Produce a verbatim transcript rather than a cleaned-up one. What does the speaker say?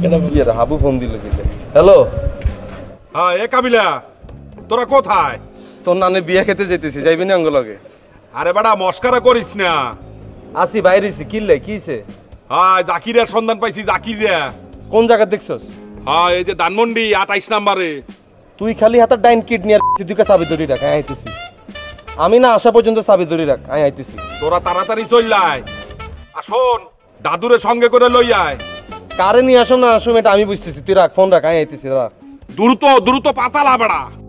কেন বিয়ের হাবু ফোন দিল কিলে হ্যালো হ্যাঁ এ কাবিলা তোরা কোথায় তোর নানে বিয়ে খেতে যেতেছি যাইবি না অঙ্গলগে আরে বেটা মস্কারা করিস না আসি বাইরেছি কিল্লে কিছে হ্যাঁ জাকিরের সন্ধান পাইছি জাকিরা কোন জায়গা দেখছস হ্যাঁ এই যে ধানমন্ডি আঠাইশ নাম্বারে তুই খালি হাতে ডাইন কিডনি আর তুই চাবি ধরি রাখ আমি আইতেছি আমি না আসা পর্যন্ত চাবি ধরি রাখ আমি আইতেছি তোরা তাড়াতাড়ি চললাই আসুন দাদুরে সঙ্গে করে লই আয় কারে নিয়ে আসো না আসো এটা আমি বুঝতেছি তুই রাখ ফোন রাখ আমি আইতেছি রাখ দ্রুত দ্রুত পাতালা বেড়া